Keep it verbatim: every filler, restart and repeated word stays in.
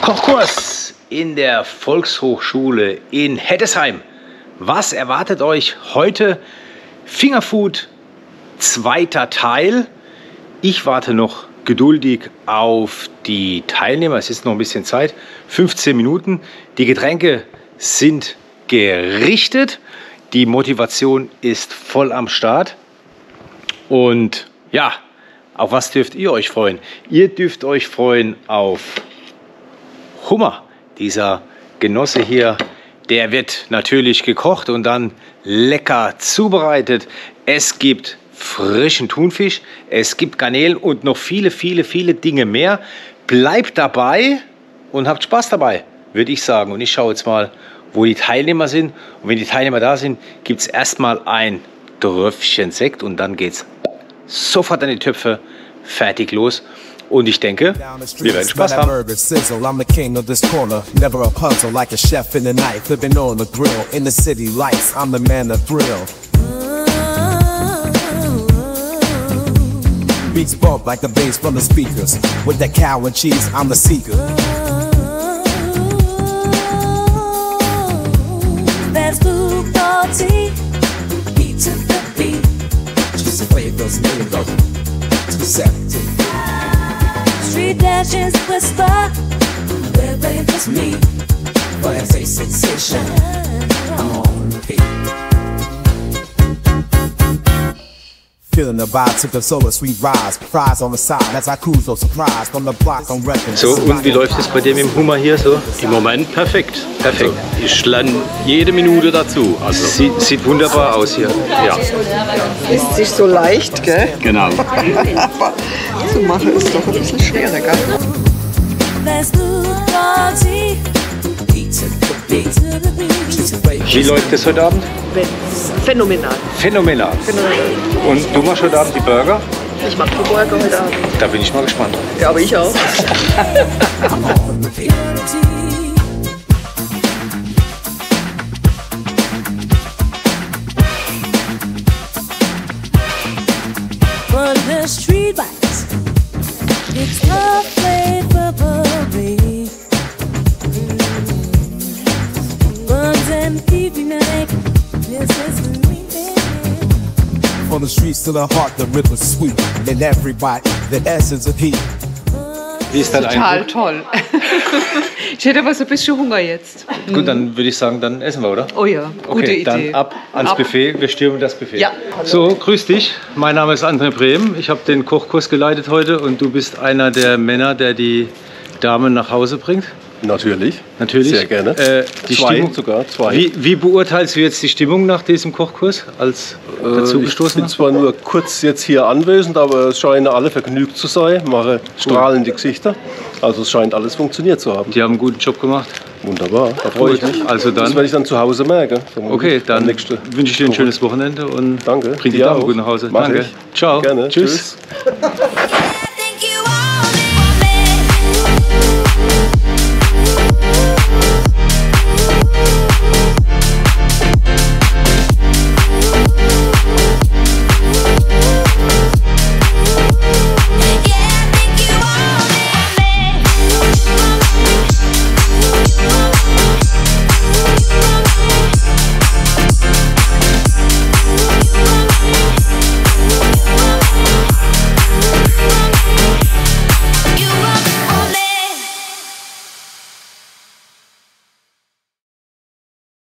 Kochkurs in der Volkshochschule in Heddesheim. Was erwartet euch heute? Fingerfood, zweiter Teil. Ich warte noch geduldig auf die Teilnehmer. Es ist noch ein bisschen Zeit, fünfzehn Minuten. Die Getränke sind gerichtet. Die Motivation ist voll am Start. Und ja, auf was dürft ihr euch freuen? Ihr dürft euch freuen auf Hummer. Dieser Genosse hier, der wird natürlich gekocht und dann lecker zubereitet. Es gibt frischen Thunfisch, es gibt Garnelen und noch viele, viele, viele Dinge mehr. Bleibt dabei und habt Spaß dabei, würde ich sagen. Und ich schaue jetzt mal, wo die Teilnehmer sind. Und wenn die Teilnehmer da sind, gibt es erstmal ein Tröpfchen Sekt und dann geht's sofort an die Töpfe, fertig los. Und ich denke, wir werden Spaß haben. I'm the king of this corner, never a puzzle like a chef in the night, living on the grill, in the city lights, I'm the man of thrill. Beats bump like the bass from the speakers, with that cow and cheese, I'm the seeker. Fast food party, beat to the beat, Just the way it goes, there you go, two seventeen. street legends whisper, where they just meet, But it's a sensation, I'm on repeat. Feeling the vibe, took the solar sweet rise, fries on the side as I cruise, no surprise, from the block on record. So, und wie läuft es bei dir mit dem Hummer hier so? Im Moment perfekt. Perfekt. Also, ich lerne jede Minute dazu. Also, Sieht, sieht wunderbar aus hier. ja, Ist sich so leicht, gell? genau. Aber zu machen ist doch ein bisschen schwerer, gell? fast food party, Beat to the beat, to the beat. just the way it Wie läuft es heute Abend? Phänomenal. Phänomenal. Und du machst heute Abend die Burger? Ich mache die Burger heute Abend. Da bin ich mal gespannt. Ja, aber ich auch. on repeat. On the street lights, it's a flavor parade. Buns and beefy neck, this is the meaning. From the streets to the heart, the rhythm's sweet, and everybody, the essence of heat. Wie ist dein Total Eindruck? toll. Ich hätte aber so ein bisschen Hunger jetzt. Gut, dann würde ich sagen, dann essen wir, oder? Oh ja, gute Okay, Idee. dann ab ans Ab. Buffet. Wir stürmen das Buffet. Ja. So, grüß dich. Mein Name ist André Brehm. Ich habe den Kochkurs geleitet heute und du bist einer der Männer, der die Damen nach Hause bringt. Natürlich. Natürlich. Sehr gerne. Äh, die Zwei Stimmung, sogar, zwei. Wie, wie beurteilst du jetzt die Stimmung nach diesem Kochkurs als Äh, ich dazugestoßen? bin zwar nur kurz jetzt hier anwesend, aber es scheinen alle vergnügt zu sein, mache strahlende Gesichter. Also es scheint alles funktioniert zu haben. Die haben einen guten Job gemacht. Wunderbar, da freue ich Gut, mich. also dann- Das werde ich dann zu Hause merken. Okay, dann Nächste. wünsche ich dir ein schönes Wochenende und Danke. bring die Dir Damen auch. gut nach Hause. Mach Danke. ich. Ciao. Gerne. Tschüss. Tschüss.